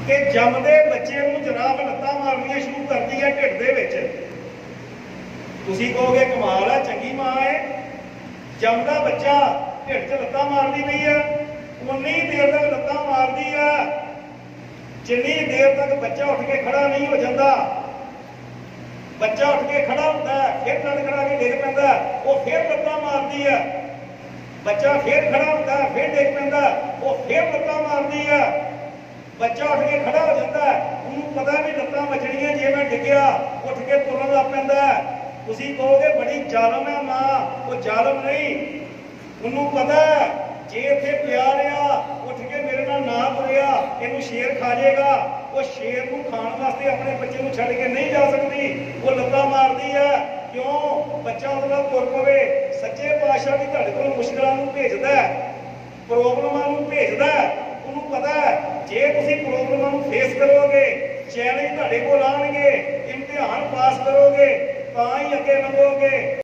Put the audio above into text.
कि जमदे बच्चे नूं जनाब लत्तां मारनियां शुरू करदी है ढिड दे विच। तुसीं कहोगे कमाल है, चंगी मां है, जमदा बच्चा ढिड च लत्तां मारदी पई है, उन्नी देर तक लत्तां मारदी है जिन्नी देर तक बच्चा उठ के खड़ा नहीं हो जाता। बच्चा उठ के खड़ा होता है, फिर लड़ खड़ा के डिग पैंदा, वो फिर लत्तां मारदी है। बच्चा फिर खड़ा होता है, फिर डिग पैंदा, वो फिर लत्तां मारदी है। बच्चा उठ के खड़ा हो जाता है, उन्होंने पता भी लत्तां बचनियां, जे मैं डिग्या उठ के तुरन लग पैंदा। तुसीं कहोगे बड़ी जालम है मां, वो जालम नहीं, उन्होंने पता जे इत्थे पिया रहा उठ के मेरे नाल ना तुरिया इहनूं शेर खा जाएगा। वो शेर को खाण वास्ते अपने बच्चे को छड्ड के नहीं जा सकती, वो लत्तां मारदी है। क्यों? बच्चा उहदे नाल तुर पवे। सच्चे पातशाह भी तुहाडे कोल मुश्किलां नूं भेजदा है, प्रॉब्लमां नूं भेजदा है। उहनूं पता है जे तुसीं प्रॉब्लमां नूं फेस करोगे, चैलेंज तुहाडे कोल आउणगे, इम्तिहान पास करोगे, तां ही अगे लंघोगे।